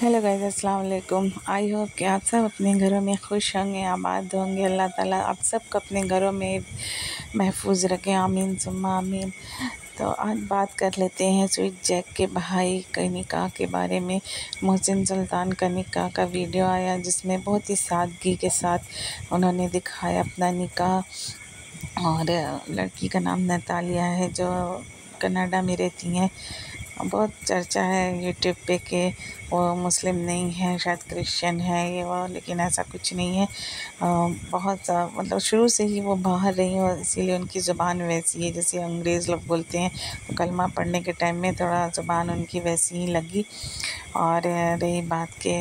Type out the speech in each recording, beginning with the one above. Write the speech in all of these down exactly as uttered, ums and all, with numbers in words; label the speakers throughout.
Speaker 1: Hello guys, अस्सलाम वालेकुम। I hope कि आप सब अपने घरों में खुश होंगे, आबाद होंगे। अल्लाह ताला आप सबको अपने घरों में महफूज रखें, आमीन सुम्मा आमीन। तो आज बात कर लेते हैं स्वीट जैक के भाई के निकाह के बारे में। मोहसिन सुल्तान का निकाह का वीडियो आया जिसमें बहुत ही सादगी के साथ उन्होंने दिखाया अपना निकाह। और लड़की का नाम नतालिया है जो कनाडा में रहती हैं। बहुत चर्चा है यूट्यूब पे कि वो मुस्लिम नहीं है, शायद क्रिश्चियन है ये वो, लेकिन ऐसा कुछ नहीं है। अ, बहुत सा मतलब शुरू से ही वो बाहर रही और इसीलिए उनकी ज़ुबान वैसी है जैसे अंग्रेज़ लोग बोलते हैं। तो कलमा पढ़ने के टाइम में थोड़ा ज़ुबान उनकी वैसी ही लगी। और रही बात के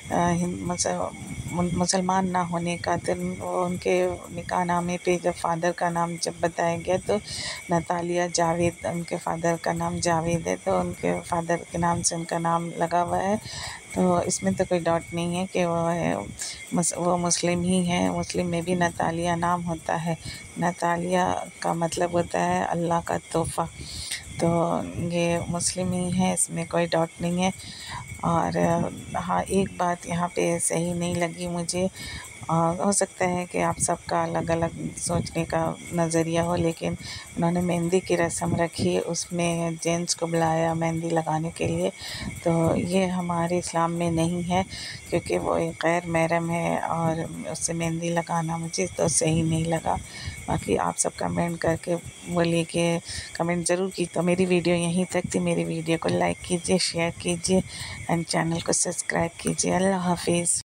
Speaker 1: मुसलमान ना होने का, तो उनके निकाह नामे पे जब फ़ादर का नाम जब बताया गया तो नतालिया जावेद, उनके फ़ादर का नाम जावेद है, तो उनके फ़ादर के नाम से उनका नाम लगा हुआ है। तो इसमें तो कोई डाउट नहीं है कि वो है मुस, वो मुस्लिम ही है। मुस्लिम में भी नतालिया नाम होता है। नतालिया का मतलब होता है अल्लाह का तोहफ़ा। तो ये मुस्लिम ही है, इसमें कोई डाउट नहीं है। और हाँ, एक बात यहाँ पे सही नहीं लगी मुझे। अ, हो सकता है कि आप सबका अलग-अलग सोचने का नज़रिया हो, लेकिन उन्होंने मेहंदी की रस्म रखी, उसमें जेंट्स को बुलाया मेहंदी लगाने के लिए। तो ये हमारे इस्लाम में नहीं है, क्योंकि वो एक गैर महरम है और उससे मेहंदी लगाना मुझे तो सही नहीं लगा। बाकी आप सब कमेंट करके बोलिए कि कमेंट ज़रूर की। तो मेरी वीडियो यहीं तक थी। मेरी वीडियो को लाइक कीजिए, शेयर कीजिए एंड चैनल को सब्सक्राइब कीजिए। अल्लाह हाफ़िज़।